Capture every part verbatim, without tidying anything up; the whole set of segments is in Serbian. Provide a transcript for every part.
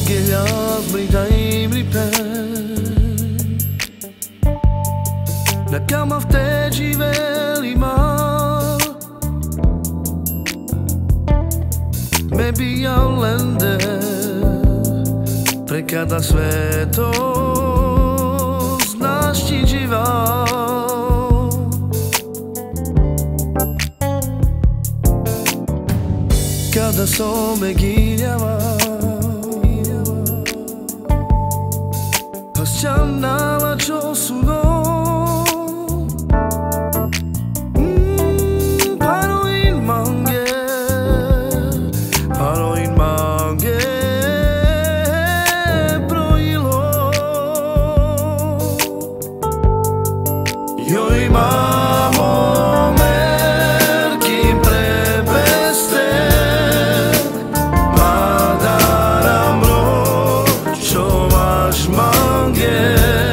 gjeljas mritaj mripen Në kam aftegjive lima Me bija lende Prekada svetos Naš gjivao Kada so me giljava Hasjanala čo su no Joj mamo merkim prepeste Madaram ročo vaš mange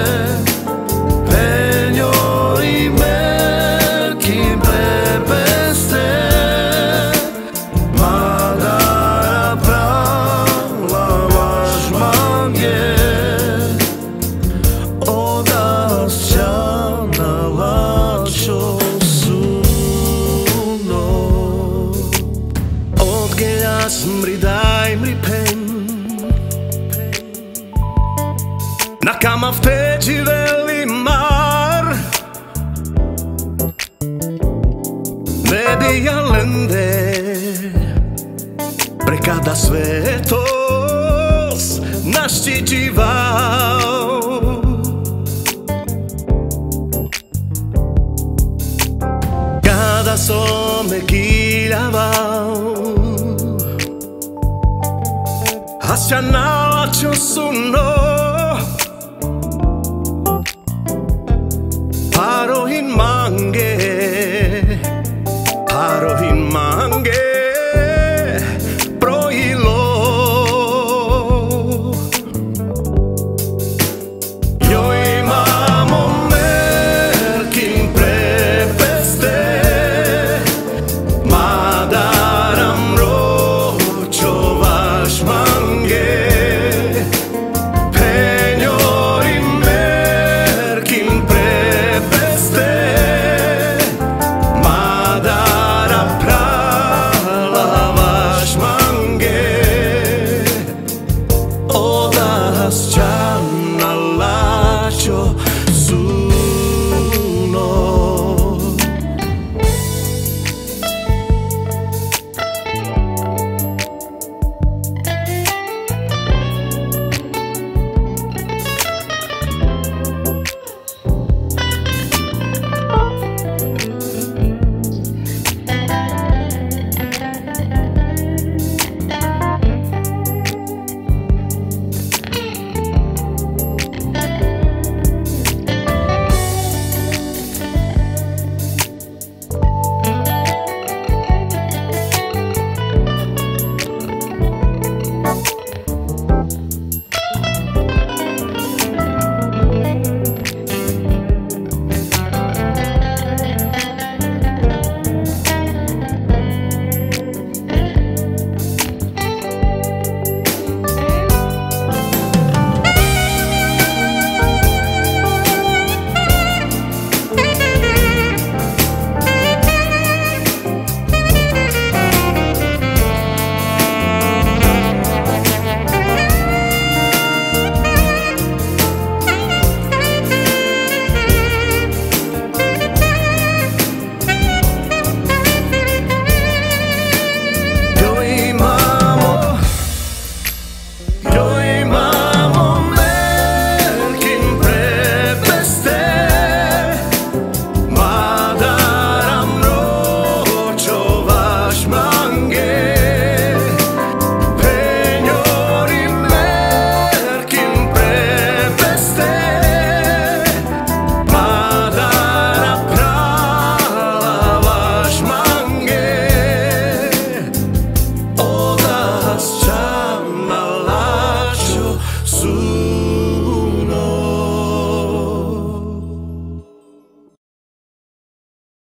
Penjoj merkim prepeste Madara prala vaš mange Odas čana Čo suno Od gjeljas mridaj mripen Na kam aftegjive limar Ne bija lende Prekada svetos Naš gjivao Kada so me giljavao Hasjanala čo su no